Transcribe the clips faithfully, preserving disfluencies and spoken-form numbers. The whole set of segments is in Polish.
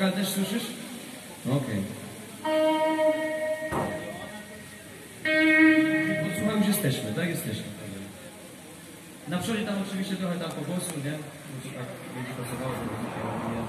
Wokal też słyszysz? Okej. Okay. Odsłucham, już jesteśmy, tak? Jesteśmy. Na przodzie tam oczywiście trochę tam po głosu, nie? Bo to tak będzie pasowało, żeby to nie...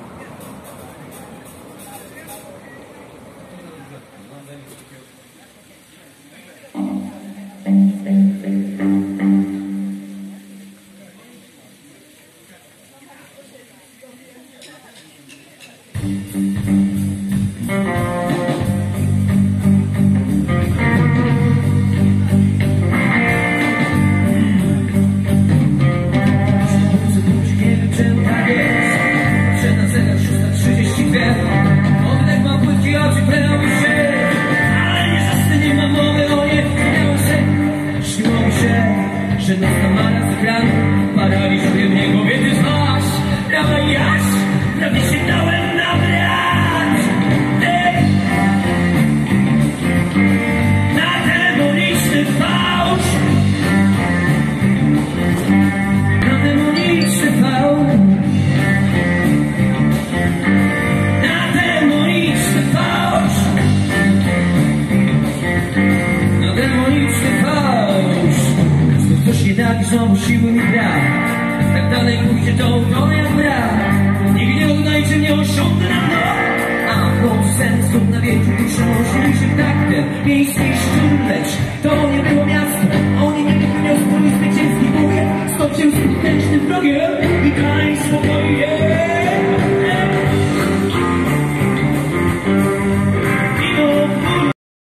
Że nas kamara zagrana paraliżuje mnie kobiety zwaś. Prawa jaś, prawie się dałem nabrać. Ej! Na demoniczny fałsz, na demoniczny fałsz, na demoniczny fałsz, na demoniczny fałsz. Coś nie tak, znowu siły mi brak. Tak dalej pójdzie to ubrony jak brak. Nikt nie odnajdzie mnie, osiągnę na dno. A w końcu sensu na wieczór przenosili się taktem miejski szczur, lecz to nie było miasto. Oni nie wypełnią swój zwycięski bój. Stop się skutecznym wrogiem.